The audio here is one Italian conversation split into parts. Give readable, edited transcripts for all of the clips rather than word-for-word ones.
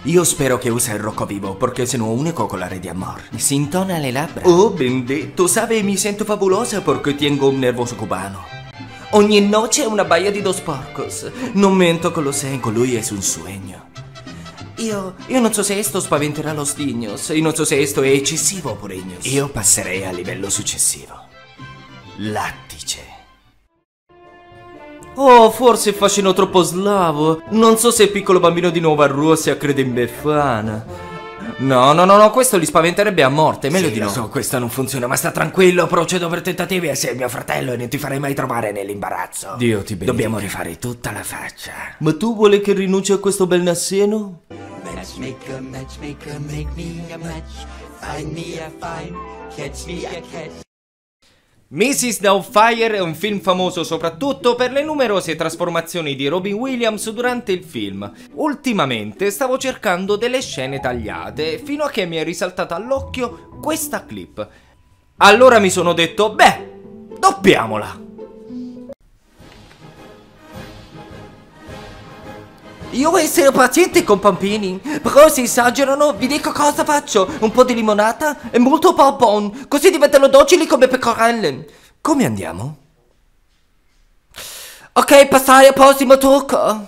Io spero che usa il Rocco Vivo, perché sono unico colore di amor. Si intona le labbra. Oh, benedetto, sabe, mi sento fabulosa perché tengo un nervoso cubano. Ogni noche una baia di dos porcos. Non mento che lo sé, con lui è un sogno. Io non so se esto spaventerà los niños, e non so se esto è eccessivo por ellos. Io passerei al livello successivo. Lattice. Oh, forse fascino troppo slavo. Non so se il piccolo bambino di Nuova Russia crede in Befana. No, questo li spaventerebbe a morte, meglio di no. Lo so, questo non funziona, ma sta tranquillo, procedo per tentativi e sei il mio fratello e non ti farei mai trovare nell'imbarazzo. Dio ti benedica. Dobbiamo rifare tutta la faccia. Ma tu vuole che rinunci a questo bel nasseno? Matchmaker, matchmaker, make me a match. Find me a find, catch me a catch. Mrs. Doubtfire è un film famoso soprattutto per le numerose trasformazioni di Robin Williams durante il film. Ultimamente stavo cercando delle scene tagliate, fino a che mi è risaltata all'occhio questa clip. Allora mi sono detto, beh, doppiamola! Io essere paziente con bambini, però se esagerano vi dico cosa faccio, un po' di limonata e molto bonbon, così diventano docili come pecorelle. Come andiamo? Ok, passare al prossimo tocco.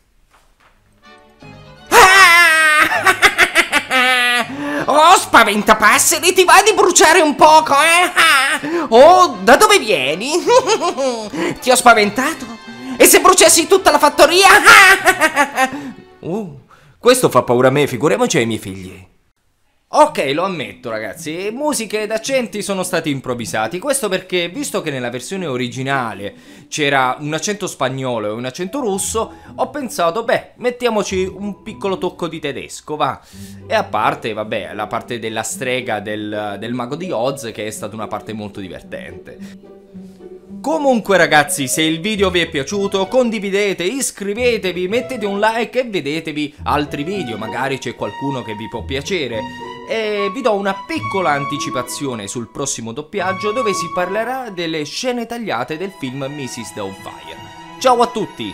Oh, spaventapasseri, ti vai di bruciare un poco, eh? Oh, da dove vieni? Ti ho spaventato? E se bruciassi tutta la fattoria? Questo fa paura a me, figuriamoci ai miei figli. Ok, lo ammetto ragazzi, musiche ed accenti sono stati improvvisati. Questo perché, visto che nella versione originale c'era un accento spagnolo e un accento russo, ho pensato, beh, mettiamoci un piccolo tocco di tedesco, va. E a parte, vabbè, la parte della strega del mago di Oz, che è stata una parte molto divertente. Comunque ragazzi, se il video vi è piaciuto, condividete, iscrivetevi, mettete un like e vedetevi altri video, magari c'è qualcuno che vi può piacere. E vi do una piccola anticipazione sul prossimo doppiaggio, dove si parlerà delle scene tagliate del film Mrs. Doubtfire. Ciao a tutti!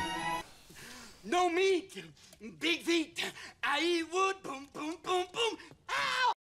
No meat, big feet, I would boom boom boom boom. Ow!